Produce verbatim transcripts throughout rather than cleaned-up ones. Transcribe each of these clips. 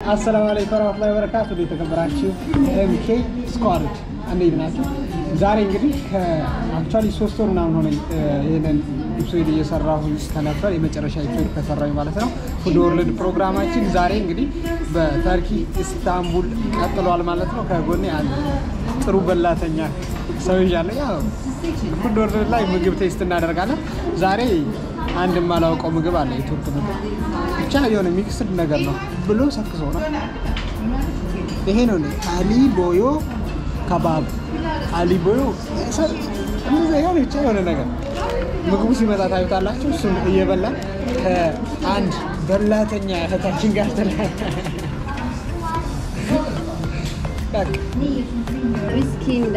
السلام عليكم ورحمة الله وبركاته. دي تكبراتشو إم كي سكواد እንዴት ናችሁ? ዛሬ እንግዲህ አክቹአሊ ሶስት ወር ምናምን ሆነኝ ይሄንን ኤፒሶድ እየሰራሁ ከነበር የመጨረሻ ኤፒሶድ ከሰራሁ ማለት ነው። ፉድ ወርልድ ፕሮግራማችን ዛሬ እንግዲህ በተርኪ ኢስታንቡል ቀጥሏል ማለት ነው። ከጎኔ አንድ ጥሩ በላተኛ ሰው ይያለ ያው ፉድ ወርልድ ላይ ምግብ ቴስት እናደርጋለን። ዛሬ አንድ ማላውቀው ምግብ አለ የቱርክ ምግብ ብቻ የሆነ ሚክስድ ነገር ነው ብሎ ሰክሰው ነው። ይሄ ነው አሊ ቦዮ ከባብ አሊ ቦዮ እንደዛ ያው ብቻ የሆነ ነገር ምግቡ ሲመጣ ታዩታላችሁ። እሱን እየበላን ከአንድ በላተኛ እህታችን ጋር ተላለ ታክ ሪስኪንዳ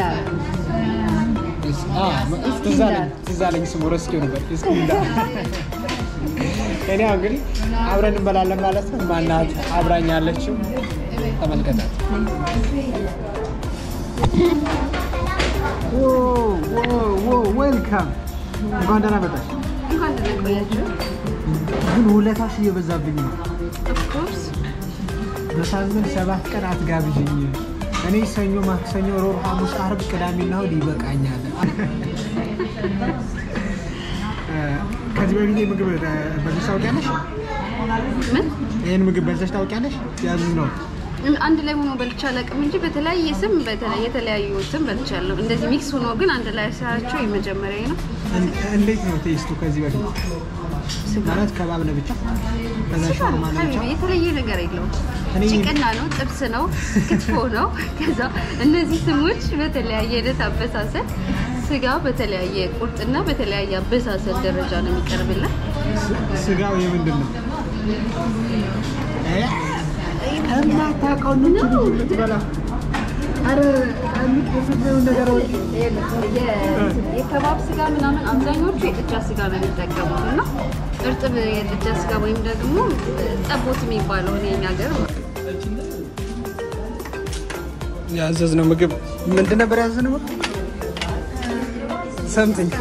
አ ትዛለኝ ትዛለኝ ስሙ ሪስኪ ነበር ሪስኪንዳ እኔ እንግዲህ አብረን እንበላለን ማለት ነው። ማናት አብራኛለችው ተመልከታት። ኦ ኦ ኦ ዌልካም እንኳን ደህና መጣሽ። እንኳን ደህና ቆያችሁ። ግን ውለታሽ እየበዛብኝ ነው። ኦፍ ኮርስ በሳምንት ሰባት ቀን አትጋብዥኝ። እኔ ሰኞ፣ ማክሰኞ፣ ሮብ፣ ሐሙስ፣ ዓርብ፣ ቅዳሜና እሑድ ይበቃኛል። ከዚህ በፊት ምግብ በልተሽ ታውቂያለሽ? ምን ይሄን ምግብ በልተሽ ታውቂያለሽ? ያዙ ነው አንድ ላይ ሆኖ በልቻ አላውቅም እንጂ በተለያየ ስም በተለያየ የተለያዩ ስም በልቻለሁ። እንደዚህ ሚክስ ሆኖ ግን አንድ ላይ ሳያቸው የመጀመሪያ ነው። እንዴት ነው ቴስቱ? ከዚህ በፊት ማለት ከባብ ነው ብቻ ከዛ ሾርማ ነው ብቻ የተለየ ነገር የለውም። ጭቅና ነው፣ ጥብስ ነው፣ ክትፎ ነው። ከዛ እነዚህ ስሞች በተለያየ አይነት አበሳሰል ስጋው በተለያየ ቁርጥና በተለያየ አበሳሰል ደረጃ ነው የሚቀርብልን። ስጋው የምንድን ነው? ከማ ታውቀው ነው ትበላ አረ አንተ ከፍተው ነገር ወይ የከባብ ስጋ ምናምን አብዛኞቹ የጥጃ ስጋ ነው የሚጠቀሙት እና እርጥብ የጥጃ ስጋ ወይም ደግሞ ጠቦት የሚባለው ነው የሚያገር ያዘዝነው ምግብ ምንድን ነበር ያዘዝነው? something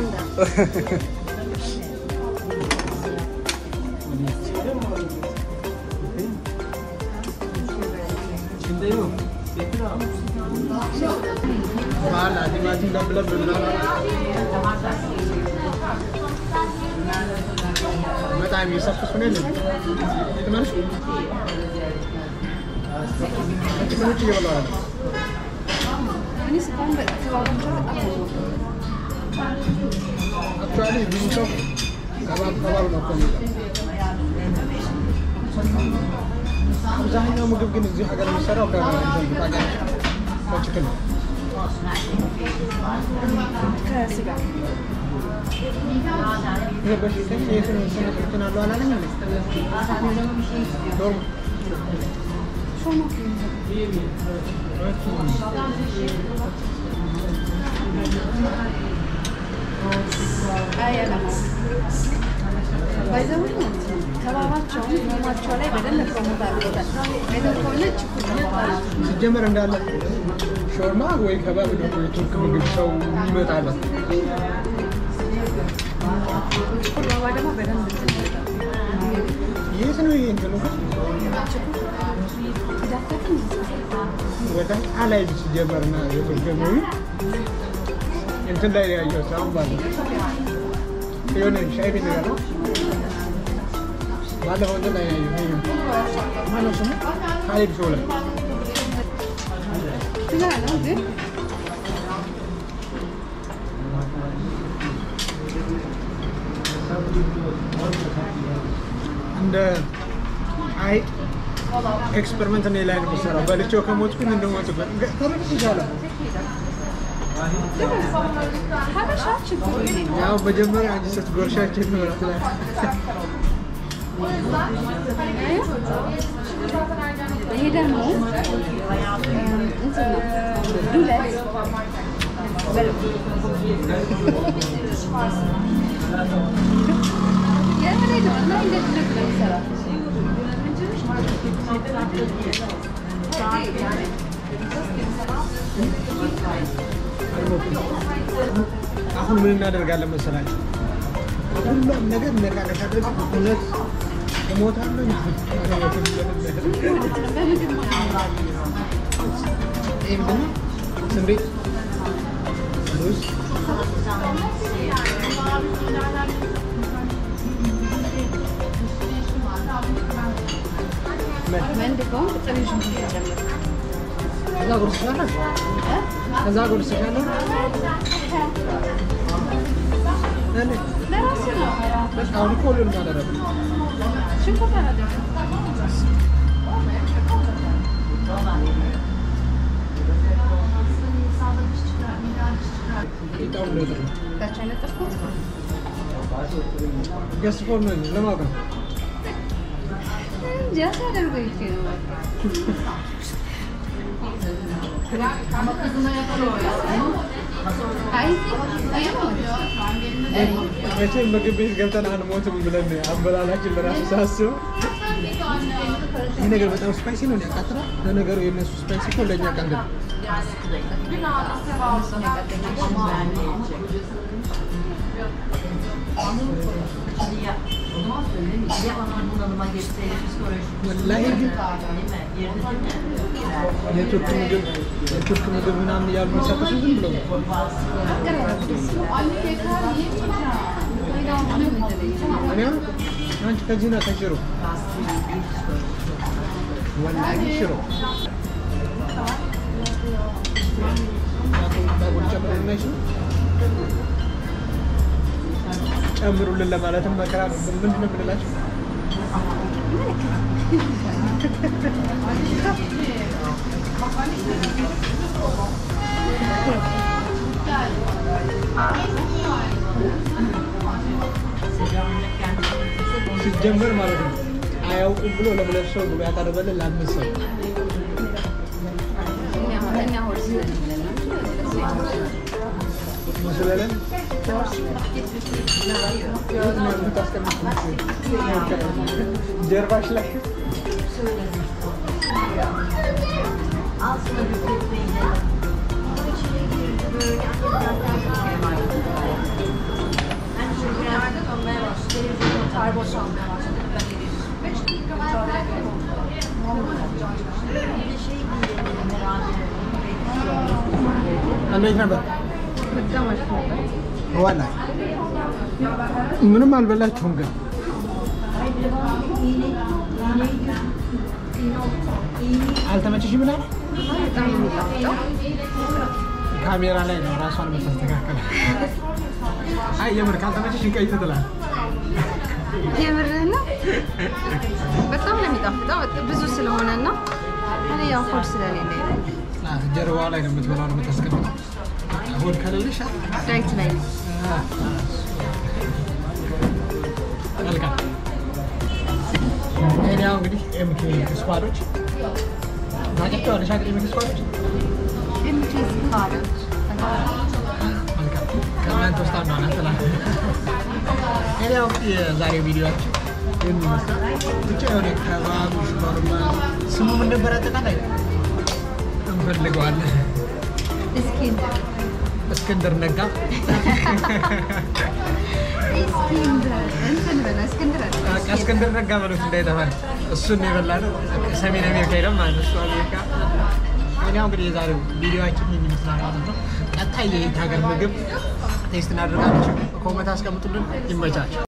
Wala, di ba sila blab blab. Mata mi sa kusunin. Teman. Ini sih wala. Ini sekarang berkebab apa? Actually, bisa kabab kabab nak ni. Zahinnya mungkin gini sih agar misal apa yang pakai chicken. Kasih. Ini bersih kan? Ini semua semua chicken ada ala ni. Dorm. Şunu. Ayana. ባይዘው ከባባቸው ኖማቸው ላይ በደንብ ፕሮሞት አድርገውታል። አይተውኮለች ሲጀመር እንዳለ ሾርማ ወይ ከባብ ነው የቱርክ ምግብ ሰው ይመጣል። ሾርማ ደግሞ በደንብ ተሰጥቷል። ይሄስ ነው ይሄ እንትን ነው ወደ አላይ ሲጀመርና የቱርክ ምግብ እንትን ላይ ያየው ሰው ባለ የሆነ ሻይ ቤት ነገር ነው ባለፈው እንትን ላይ ያየው ማነው ስሙ ካሊድ ሾው ላይ ስጋ ነው ግን እንደ አይ ኤክስፐሪመንት ነው ላይ ነው የሚሰራው። በልቼው ከሞትኩኝ እንደሞትኩኝ ተረክቶ ይቻላል። ያው መጀመሪያ አንቺ ስትጎርሻችን ነው ማለት ይሄ ደግሞ እንትን ነው ዱለት የምን ነው እና እንዴት ነው የሚሰራው? አሁን ምን እናደርጋለን መሰላችሁ? ሁሉም ነገር ነካነካ አድርገን ሁለት እሞታለሁ ስንዴ ሩዝ መንድቆም ጥሪሽ ይጀምራል ከዛ ጉርስ ካለ ከዛ ጉርስ ካለ እኔ ለራስ ነው በቃ አሁን እኮ ሁሉንም አደረግን ሽንኩርት አደረግን ይጣው ነው ጥሩ ታቻለ ተፈት ገስፎ ነው ለማውቀው ጃሳ አደርጎ ይችላል አይ መቼም ምግብ ቤት ገብተን አንሞትም ብለን አበላላችን በራሱ ሳስበው ይሄ ነገር በጣም ስፓይሲ ነው ያቃጥራል ለነገሩ የነሱ ስፓይሲ እኮ ለኛ ቀንደ والله የቱርክ ምግብ የቱርክ ምግብ ምናምን ያሉ የሚሰጡት ዝም ብለው እኔ አንቺ ከዚህ ነው ተሽሮ ወላሂ ሽሮ ጨምሩልን ለማለትም መከራ ምንድን ነው የምንላቸው ሲጀመር ማለት ነው አያውቁም ብሎ ለሁለት ሰው ብሎ ያቀርበልን ለአምስት ሰው እኛ ሆርስ መስለለን ጀርባሽ ላይ እንዴት ነበር? በጣም አሪፍ ነበር። ዋላ ምንም አልበላችሁም ግን አልተመቸሽም ብላ በጣም የሚጣፍጠው ካሜራ ላይ ነው ራሷን መስተካከል አይ የምር ካልተመቸሽ እንቀይ ትላለህ የምርህ ነው በጣም የሚጣፍጠው ብዙ ስለሆነና እኔ ያው ሆድ ስለሌለኝ አህ ጀርባው ላይ ነው የምትበላው ነው የምታስቀምጠው ሆድ ከሌለሽ ዳይት ላይ ነው መልካም እኔ አሁን እንግዲህ ኤምኬ ስኳዶች ታውቂያቸዋለሽ አይደል ኤምኬ ስኳዶች ኤምኬ ስኳዶች መልካም ከእናንተ ውስጥ አንዷ ናት እላለሁ እኔ አሁን የዛሬው ቪዲዮአችን የሚመስለው ብቻ የሆነ ከባቡ ሾርማ ስሙ ምን ነበር አጠቃላይ እንፈልገዋለን እስኪንድር እስክንድር ነጋ እስኪንድር እንትን በላ እስኪንድር እስክንድር ነጋ ማለት እንዳይጠፋን እሱን የበላነው ሰሜን አሜሪካ ሄደን ማለት ነው እሱ አሜሪካ እኔ አሁን እንግዲህ የዛሬው ቪዲዮአችን ይህን ይመስላል ማለት ነው ቀጣይ የየት ሀገር ምግብ ቴስት እናደርጋለን ኮሜንት አስቀምጡልን ይመቻችሁ